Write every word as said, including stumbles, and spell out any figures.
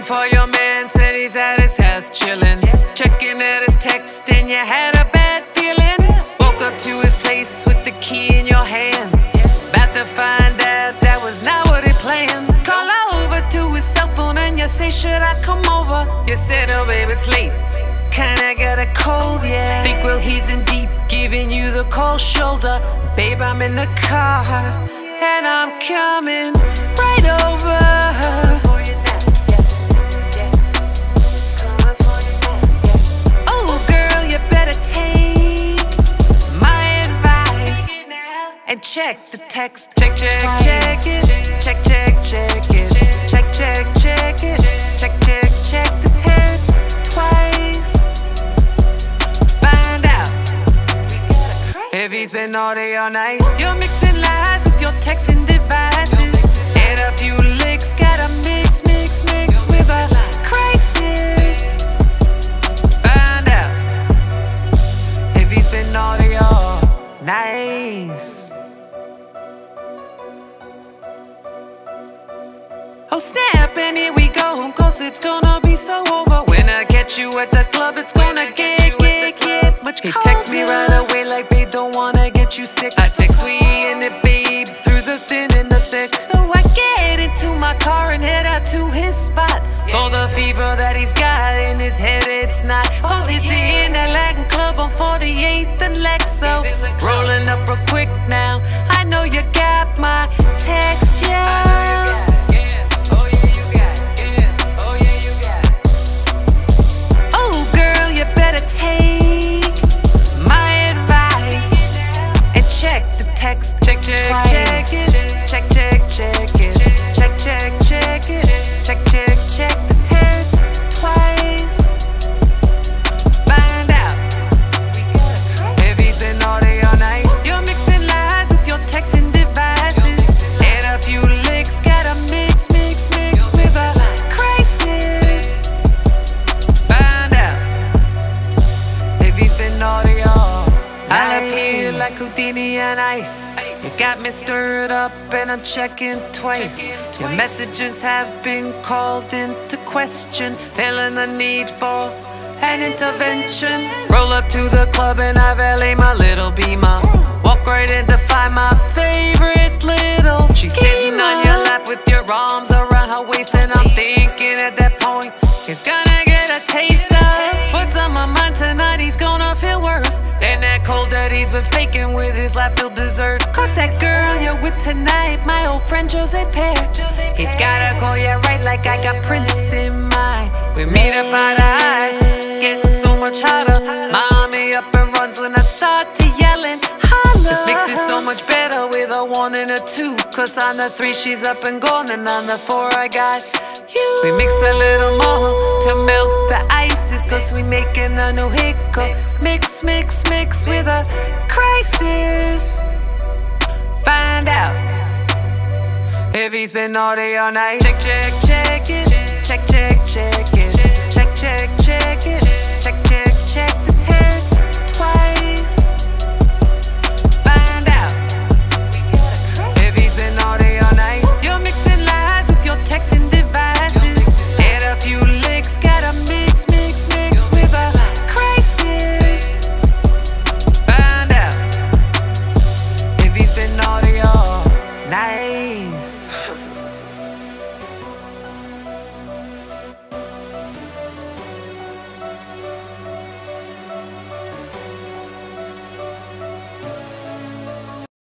for your man, said he's at his house chillin'. Checking at his text and you had a bad feeling. Woke up to his place with the key in your hand, about to find out that was not what he planned. Call over to his cell phone and you say, should I come over? You said, oh babe, it's late, kinda got a cold, yeah. Think, well, he's in deep, giving you the cold shoulder. Babe, I'm in the car and I'm coming right over. Oh girl, you better take my advice and check the text. Check, check, check it. Check, check, check it. Check, check, check it. Check, check, check the text twice. Find out if he's been naughty or nice. You're mixing lies with your texting devices. Add a few licks, gotta mix, mix, mix with a crisis. Find out if he's been naughty or nice. Oh snap, and here we go, cause it's gonna be so over. When I catch you at the club, it's gonna get, get, get much colder. He texts me right away like, babe, don't wanna get you sick. I text we in it, babe, through the thin and the thick. So I get into my car and head out to his spot. For the fever that he's got in his head, it's not. Cause it's in that Latin club on forty-eighth and Lex, though. Rolling up real quick now, I know you got my text, yeah. Text, check, check, check it. Check, check, check it. Check, check, check it. Check, check, check the text twice. Find out if he's been naughty or nice. You're mixing lies with your texting devices. Add a few licks, gotta mix, mix, mix with a crisis. Find out if he's been naughty or I'll appear like Houdini and ice. You got me stirred up and I'm checking twice. Your messages have been called into question, feeling the need for an intervention. Roll up to the club and I valet my little Beamer. Walk right in to find my favorite little schemer. She's sitting on your lap with your arms around her waist, and I'm thinking at that point, he's gonna get a taste of what's on my mind tonight. He's gonna feel worse than that cold that he's been faking with his lap-filled dessert. Cause that girl you're with tonight, my old friend Jose Pear, he's gotta call you right like I got Prince in mind. We meet up eye to eye, it's getting so much hotter. Mommy up and runs when I start to yelling, holla. This mix is so much better with a one and a two. Cause on the three she's up and gone, and on the four I got you. We mix a little more to melt the ices, cause we making a new hiccup. Mix, mix, mix with a crisis. Find out if he's been naughty or nice. Check, check, check it. Check, check, check it. Check, check, check it. Check, check, check the text twice. Find out if he's been naughty or nice. You're mixing lies with your texting devices. Add a few licks, gotta mix, mix, mix with a crisis. Find out if he's been naughty or nice.